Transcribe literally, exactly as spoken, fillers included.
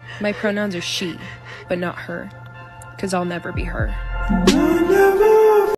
My pronouns are she, but not her, because I'll never be her.